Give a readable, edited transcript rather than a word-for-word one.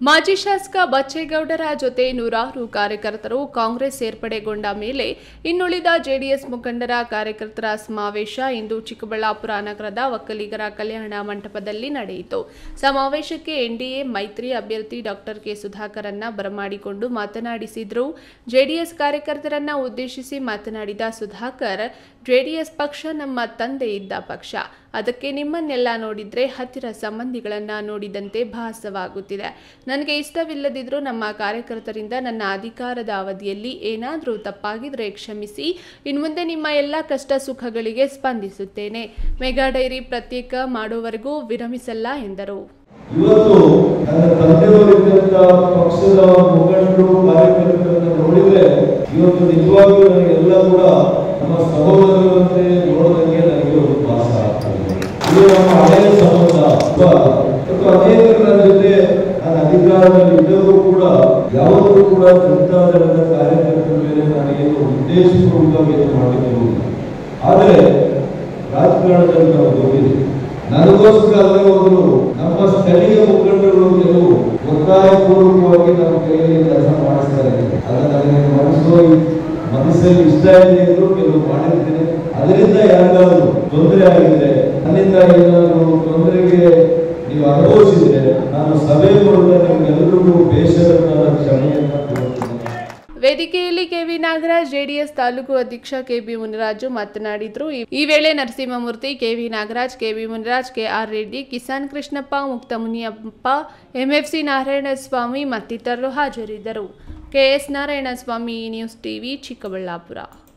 ಮಾಜಿ ಶಾಸಕ ಬಚ್ಚೇಗೌಡರ ಜೊತೆ ನೂರಾರು ಕಾರ್ಯಕರ್ತರು ಕಾಂಗ್ರೆಸ್ ಸೇರ್ಪಡೆಗೊಂಡ ಮೇಲೆ ಇನ್ನುಳಿದ ಜೆಡಿಎಸ್ ಮುಖಂಡರ ಕಾರ್ಯಕರ್ತರ ಸಮಾವೇಶ ಇಂದು ಚಿಕ್ಕಬಳ್ಳಾಪುರ ನಗರದ ಒಕ್ಕಲಿಗರ ಕಲ್ಯಾಣ ಮಂಟಪದಲ್ಲಿ ನಡೆಯಿತು. ಸಮಾವೇಶಕ್ಕೆ ಎನ್ಡಿಎ ಮೈತ್ರಿ ಅಭ್ಯರ್ಥಿ ಡಾಕ್ಟರ್ ಕೆ ಸುಧಾಕರನ್ನ ಬರಮಾಡಿಕೊಂಡು ಮಾತನಾಡಿಸಿದರು. ಜೆಡಿಎಸ್ ಕಾರ್ಯಕರ್ತರನ್ನ ಉದ್ದೇಶಿಸಿ ಮಾತನಾಡಿದ ಸುಧಾಕರ್, ಜೆಡಿಎಸ್ ಪಕ್ಷ ನಮ್ಮ ತಂದೆ ಇದ್ದ ಪಕ್ಷ. ಅದಕ್ಕೆ ನಿಮ್ಮನ್ನೆಲ್ಲ ನೋಡಿದ್ರೆ ಹತ್ತಿರ ಸಂಬಂಧಿಗಳನ್ನ ನೋಡಿದಂತೆ ಭಾಸವಾಗುತ್ತಿದೆ. ನನಗೆ ಇಷ್ಟವಿಲ್ಲದಿದ್ರೂ ನಮ್ಮ ಕಾರ್ಯಕರ್ತರಿಂದ ನನ್ನ ಅಧಿಕಾರದ ಅವಧಿಯಲ್ಲಿ ಏನಾದರೂ ತಪ್ಪಾಗಿದ್ರೆ ಕ್ಷಮಿಸಿ. ಇನ್ಮುಂದೆ ನಿಮ್ಮ ಎಲ್ಲ ಕಷ್ಟ ಸುಖಗಳಿಗೆ ಸ್ಪಂದಿಸುತ್ತೇನೆ. ಮೆಗಾ ಡೈರಿ ಪ್ರತ್ಯೇಕ ಮಾಡುವವರೆಗೂ ವಿರಮಿಸಲ್ಲ ಎಂದರು. ಇವತ್ತು ನನ್ನ ತಂದೆಯವರಿದ್ದಂತ ಪಕ್ಷದ ಮುಖಂಡರು ಕಾರ್ಯಕರ್ತರನ್ನು ನೋಡಿದ್ರೆ ಇವತ್ತು ನಿಜವಾಗಿಯೂ ನನಗೆಲ್ಲ ಕೂಡ ನಮ್ಮ ಸಹೋದರರಂತೆ ನೋಡೋದಕ್ಕೆ ನನಗೆ ಒಂದು ಭಾಸ ಆಗ್ತದೆ. ಇದು ನಮ್ಮ ಹಳೆಯ ಸಂಬಂಧ. ಮತ್ತು ಅನೇಕರ ನನ್ನ ಜೊತೆ ನನ್ನ ಅಧಿಕಾರದಲ್ಲಿ ಇದ್ದವರು ಕೂಡ ಯಾವತ್ತೂ ಕೂಡ ಜನತಾದಳದ ಕಾರ್ಯಕರ್ತರ ಮೇಲೆ ನನಗೇನು ಉದ್ದೇಶಪೂರ್ವಕವಾಗಿ ಮಾಡಲಿಕ್ಕೆ. ಆದರೆ ರಾಜಕಾರಣದಲ್ಲಿ ನಾವು ಹೋಗಿದೆ, ನನಗೋಸ್ಕರ ಅವರು ನಮ್ಮ ಸ್ಥಳೀಯ ಮುಖಂಡರು ಕೆಲವು ಒತ್ತಾಯಪೂರ್ವಕವಾಗಿ ನಮ್ಮ ಕೈಯಲ್ಲಿ ಕೆಲಸ ಮಾಡಿಸ್ತಾರೆ. ಅದು ನನಗೆ ಮನಸ್ಸಲ್ಲಿ ಇಷ್ಟ ಇದ್ರು ಕೆಲವು ಮಾಡಿರ್ತೇನೆ. ಅದರಿಂದ ಯಾರಿಗಾದ್ರು ತೊಂದರೆ ಆಗಿದ್ರೆ, ನನ್ನಿಂದ ಏನಾದರೂ ತೊಂದರೆಗೆ ನೀವು ಅನುಭವಿಸಿದ್ರೆ ನಾನು ಸಭೆ ಮೂಲಕ ನಿಮ್ಗೆಲ್ಲರಿಗೂ ಬೇಸರವಾದ ಕ್ಷಮೆಯನ್ನ ಕೊಡುತ್ತೇನೆ. ವೇದಿಕೆಯಲ್ಲಿ ಕೆವಿ ನಾಗರಾಜ್, ಜೆಡಿಎಸ್ ತಾಲೂಕು ಅಧ್ಯಕ್ಷ ಕೆಬಿ ಮುನಿರಾಜು ಮಾತನಾಡಿದರು. ಈ ವೇಳೆ Narasimhamurthy, KV Nagaraj, KB Muniraj, KR Reddy, Kisan Krishnappa, Mukta Muniyappa, MFC Narayanaswamy ಮತ್ತಿತರರು ಹಾಜರಿದ್ದರು. KS Narayanaswamy, news TV, Chikkaballapur.